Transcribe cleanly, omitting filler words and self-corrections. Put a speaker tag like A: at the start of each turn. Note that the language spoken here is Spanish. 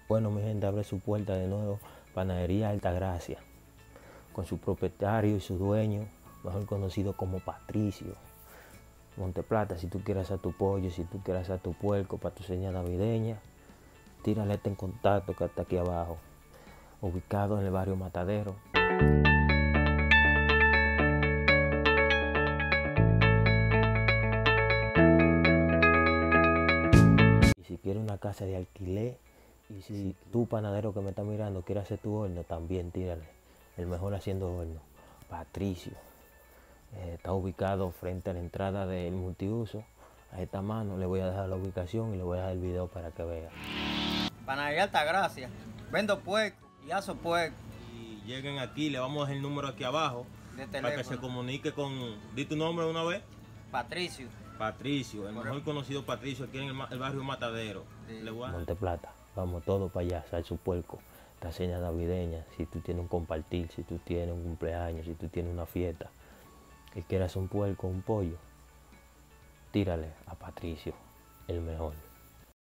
A: Bueno, mi gente, abre su puerta de nuevo, Panadería Altagracia, con su propietario y su dueño, mejor conocido como Patricio. Monteplata, si tú quieres hacer tu pollo, si tú quieres hacer tu puerco para tu señal navideña, tírale en contacto que está aquí abajo, ubicado en el barrio Matadero. Y si quieres una casa de alquiler, y si tú, panadero que me estás mirando, quieres hacer tu horno, también tírale. El mejor haciendo horno, Patricio. Está ubicado frente a la entrada del multiuso. A esta mano le voy a dejar la ubicación y le voy a dejar el video para que vea.
B: Panadería Altagracia. Vendo puerco y aso puerco.
C: Y lleguen aquí, le vamos a dejar el número aquí abajo
B: De
C: para
B: teléfono.
C: que se comunique con... Di tu nombre una vez.
B: Patricio.
C: Patricio, el mejor conocido Patricio aquí en el barrio Matadero.
B: Sí.
C: Le voy a...
A: Monteplata, vamos todos para allá, sal su puerco. Esta cena navideña, si tú tienes un compartir, si tú tienes un cumpleaños, si tú tienes una fiesta, que quieras un puerco, un pollo, tírale a Patricio, el mejor.